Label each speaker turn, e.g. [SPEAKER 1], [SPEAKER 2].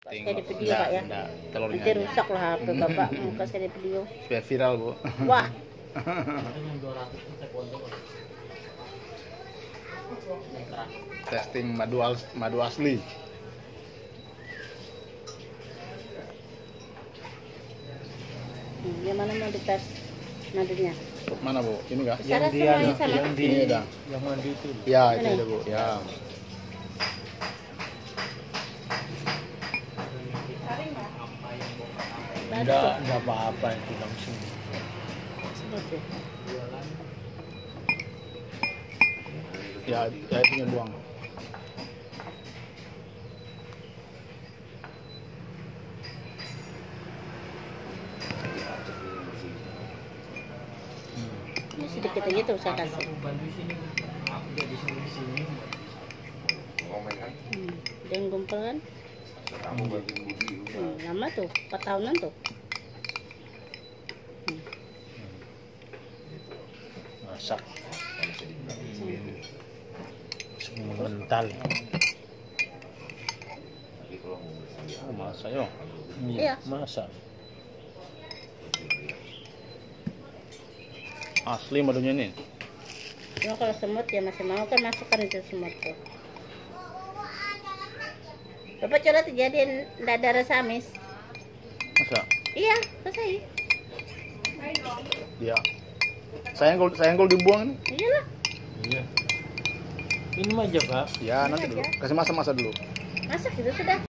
[SPEAKER 1] Kayak di video Pak ya.
[SPEAKER 2] Telurnya
[SPEAKER 1] Nanti rusak lah HP Bapak muka sekali di video.
[SPEAKER 2] supaya viral, Bu.
[SPEAKER 1] Wah.
[SPEAKER 2] Testing madu asli.
[SPEAKER 1] Yang mana mau dites madunya?
[SPEAKER 2] Mana, Bu? Ini enggak?
[SPEAKER 1] Cara semuanya sama.
[SPEAKER 2] Ini udah.
[SPEAKER 3] Yang mandi itu.
[SPEAKER 2] Ya, itu
[SPEAKER 1] Ini?
[SPEAKER 2] udah, Bu. Ya.
[SPEAKER 3] Enggak apa-apa itu langsung.
[SPEAKER 1] Oke.
[SPEAKER 2] Ya, itunya buang.
[SPEAKER 1] Ini sedikit aja tuh saya kasih. Dia yang gumpal kan? Lama tuh, 4 tahunan tuh.
[SPEAKER 3] Masak. Semua mental.
[SPEAKER 2] Oh, masak yo.
[SPEAKER 1] Iya.
[SPEAKER 3] Masak.
[SPEAKER 2] Asli madunya ini.
[SPEAKER 1] Cuma kalau semut ya masih mau kan masukkan itu semut tuh. Bapak coba dijadiin dada rasa amis.
[SPEAKER 2] Masa?
[SPEAKER 1] Iya, selesai.
[SPEAKER 2] Ya. Sayang kalau dibuang nih.
[SPEAKER 1] Iyalah.
[SPEAKER 3] Iya. Minum aja, Pak.
[SPEAKER 2] Ya, nanti dulu. Kasih masa-masa dulu.
[SPEAKER 1] Masak gitu sudah.